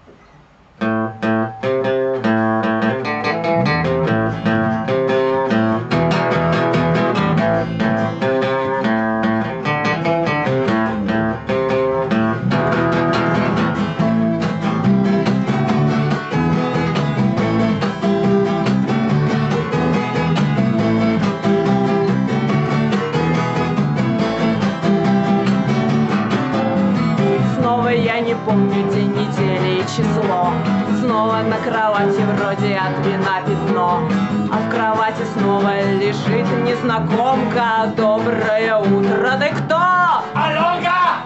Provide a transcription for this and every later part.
Я не помню день недели и число. Снова на кровати вроде от вина пятно, а в кровати снова лежит незнакомка. Доброе утро, ты кто? Аленка!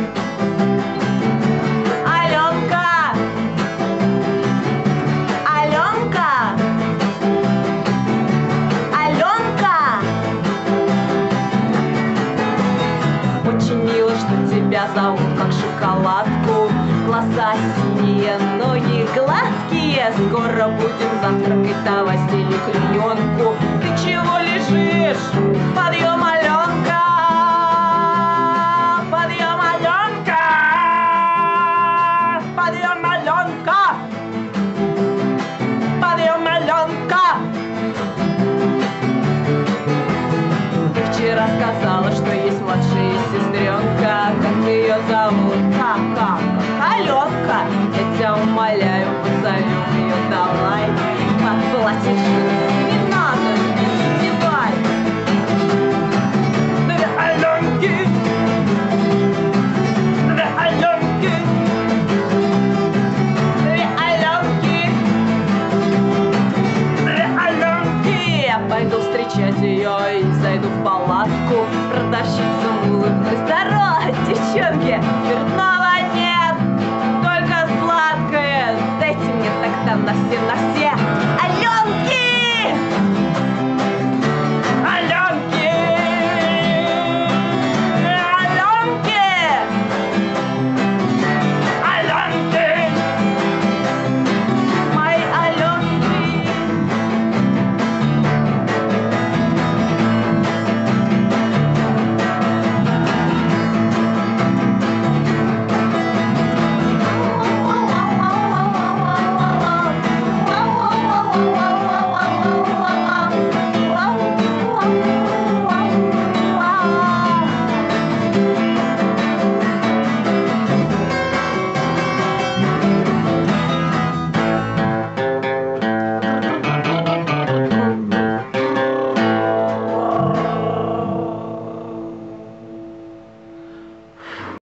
Аленка! Аленка! Аленка! Очень мило, что тебя зовут как шоколадку. Глаза синие, ноги гладкие. Скоро будем завтракать, давай стели клеенку. Ты чего лежишь? Подъем, Аленка! Подъем, Аленка! Подъем, Аленка! Подъем, Аленка! Ты вчера сказала, что есть младшая сестренка. Как ее зовут? Как? Аленка. Я тебя умоляю, позовем ее, давай. Как платье